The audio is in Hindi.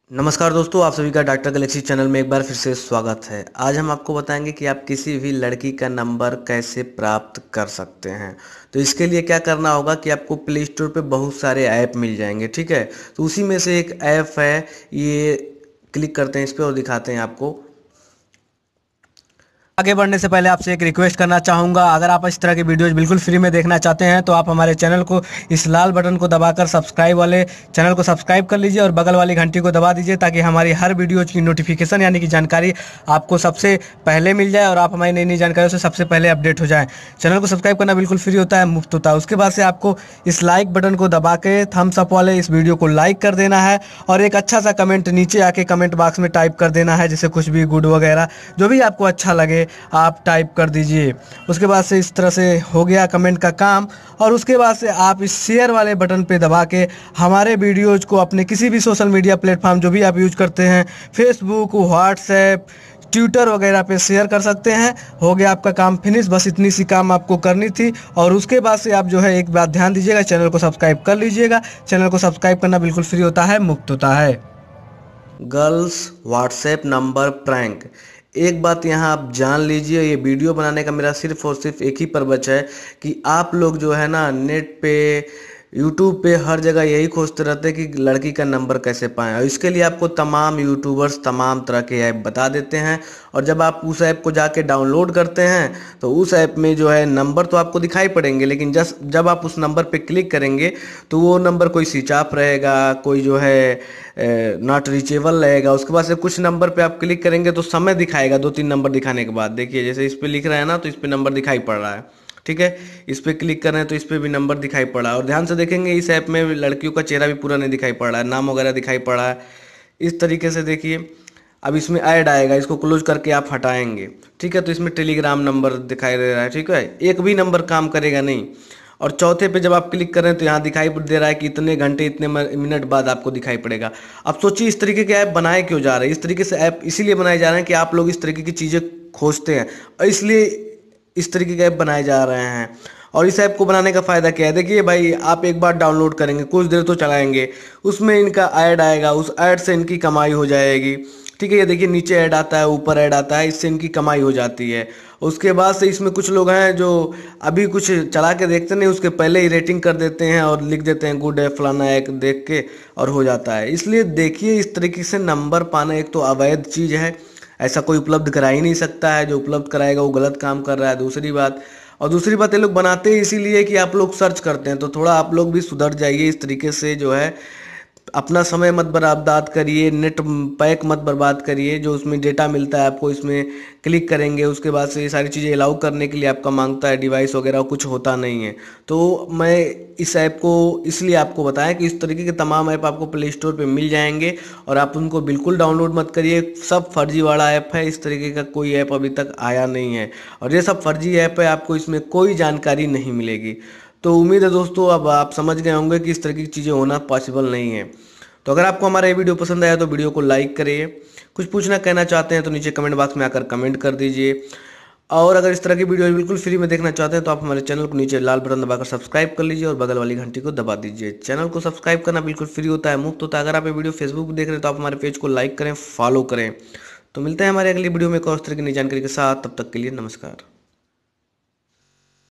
नमस्कार दोस्तों, आप सभी का डॉक्टर गैलेक्सी चैनल में एक बार फिर से स्वागत है। आज हम आपको बताएंगे कि आप किसी भी लड़की का नंबर कैसे प्राप्त कर सकते हैं। तो इसके लिए क्या करना होगा कि आपको प्ले स्टोर पे बहुत सारे ऐप मिल जाएंगे, ठीक है। तो उसी में से एक ऐप है, ये क्लिक करते हैं इस पर और दिखाते हैं आपको। आगे बढ़ने से पहले आपसे एक रिक्वेस्ट करना चाहूँगा, अगर आप इस तरह की वीडियोज बिल्कुल फ्री में देखना चाहते हैं तो आप हमारे चैनल को इस लाल बटन को दबाकर सब्सक्राइब वाले चैनल को सब्सक्राइब कर लीजिए और बगल वाली घंटी को दबा दीजिए ताकि हमारी हर वीडियोज की नोटिफिकेशन यानी कि जानकारी आपको सबसे पहले मिल जाए और आप हमारी नई नई जानकारियों से सबसे पहले अपडेट हो जाए। चैनल को सब्सक्राइब करना बिल्कुल फ्री होता है, मुफ्त होता है। उसके बाद से आपको इस लाइक बटन को दबा के थम्स अप वाले इस वीडियो को लाइक कर देना है और एक अच्छा सा कमेंट नीचे आके कमेंट बॉक्स में टाइप कर देना है, जैसे कुछ भी गुड वगैरह जो भी आपको अच्छा लगे आप टाइप कर दीजिए। उसके बाद से इस तरह से हो गया कमेंट का काम और उसके बाद से आप इस शेयर वाले बटन पे दबा के हमारे वीडियोज को अपने किसी भी सोशल मीडिया प्लेटफॉर्म जो भी आप यूज करते हैं, फेसबुक, व्हाट्सएप, ट्विटर वगैरह पे शेयर कर सकते हैं। हो गया आपका काम फिनिश, बस इतनी सी काम आपको करनी थी। और उसके बाद से आप जो है एक बात ध्यान दीजिएगा, चैनल को सब्सक्राइब कर लीजिएगा। चैनल को सब्सक्राइब करना बिल्कुल फ्री होता है, मुफ्त होता है। Girls WhatsApp number prank. एक बात यहाँ आप जान लीजिए, ये वीडियो बनाने का मेरा सिर्फ और सिर्फ एक ही पर्पज है कि आप लोग जो है ना नेट पे, यूट्यूब पे हर जगह यही खोजते रहते हैं कि लड़की का नंबर कैसे पाएं, और इसके लिए आपको तमाम यूट्यूबर्स तमाम तरह के ऐप बता देते हैं। और जब आप उस ऐप को जाके डाउनलोड करते हैं तो उस ऐप में जो है नंबर तो आपको दिखाई पड़ेंगे, लेकिन जब आप उस नंबर पे क्लिक करेंगे तो वो नंबर कोई स्विच ऑफ रहेगा, कोई जो है नॉट रीचेबल रहेगा। उसके बाद से कुछ नंबर पे आप क्लिक करेंगे तो समय दिखाएगा, 2-3 नंबर दिखाने के बाद देखिए जैसे इस पे लिख रहा है ना, तो इस पे नंबर दिखाई पड़ रहा है, ठीक है। इस पे क्लिक कर रहे हैं तो इस पे भी नंबर दिखाई पड़ रहा है। और ध्यान से देखेंगे इस ऐप में लड़कियों का चेहरा भी पूरा नहीं दिखाई पड़ रहा है, नाम वगैरह दिखाई पड़ रहा है। इस तरीके से देखिए अब इसमें ऐड आएगा, इसको क्लोज करके आप हटाएंगे, ठीक है। तो इसमें टेलीग्राम नंबर दिखाई दे रहा है, ठीक है। एक भी नंबर काम करेगा नहीं। और चौथे पे जब आप क्लिक करें तो यहाँ दिखाई दे रहा है कि इतने घंटे इतने मिनट बाद आपको दिखाई पड़ेगा। अब सोचिए इस तरीके के ऐप बनाए क्यों जा रहे हैं। इस तरीके से ऐप इसीलिए बनाए जा रहे हैं कि आप लोग इस तरीके की चीज़ें खोजते हैं और इसलिए इस तरीके के ऐप बनाए जा रहे हैं। और इस ऐप को बनाने का फ़ायदा क्या है, देखिए भाई, आप एक बार डाउनलोड करेंगे, कुछ देर तो चलाएंगे, उसमें इनका ऐड आएगा, उस ऐड से इनकी कमाई हो जाएगी, ठीक है। ये देखिए नीचे ऐड आता है, ऊपर ऐड आता है, इससे इनकी कमाई हो जाती है। उसके बाद से इसमें कुछ लोग हैं जो अभी कुछ चला के देखते नहीं, उसके पहले ही रेटिंग कर देते हैं और लिख देते हैं गुड है फलाना एक देख के, और हो जाता है। इसलिए देखिए इस तरीके से नंबर पाना एक तो अवैध चीज़ है, ऐसा कोई उपलब्ध करा ही नहीं सकता है, जो उपलब्ध कराएगा वो गलत काम कर रहा है। दूसरी बात ये लोग बनाते ही इसीलिए कि आप लोग सर्च करते हैं, तो थोड़ा आप लोग भी सुधर जाइए। इस तरीके से जो है अपना समय मत बर्बाद करिए, नेट पैक मत बर्बाद करिए। जो उसमें डेटा मिलता है आपको, इसमें क्लिक करेंगे उसके बाद से ये सारी चीज़ें अलाउ करने के लिए आपका मांगता है डिवाइस वगैरह, कुछ होता नहीं है। तो मैं इस ऐप को इसलिए आपको बताया कि इस तरीके के तमाम ऐप आपको प्ले स्टोर पे मिल जाएंगे और आप उनको बिल्कुल डाउनलोड मत करिए। सब फर्जी वाला ऐप है, इस तरीके का कोई ऐप अभी तक आया नहीं है और ये सब फर्जी ऐप है, आपको इसमें कोई जानकारी नहीं मिलेगी। तो उम्मीद है दोस्तों अब आप समझ गए होंगे कि इस तरह की चीज़ें होना पॉसिबल नहीं है। तो अगर आपको हमारा ये वीडियो पसंद आया तो वीडियो को लाइक करिए। कुछ पूछना कहना चाहते हैं तो नीचे कमेंट बॉक्स में आकर कमेंट कर दीजिए। और अगर इस तरह की वीडियो बिल्कुल फ्री में देखना चाहते हैं तो आप हमारे चैनल को नीचे लाल बटन दबाकर सब्सक्राइब कर लीजिए और बगल वाली घंटी को दबा दीजिए। चैनल को सब्सक्राइब करना बिल्कुल फ्री होता है, मुफ्त होता है। अगर आप ये वीडियो फेसबुक पर देख रहे हैं तो आप हमारे पेज को लाइक करें, फॉलो करें। तो मिलते हैं हमारे अगली वीडियो में एक और तरह की नई जानकारी के साथ, तब तक के लिए नमस्कार।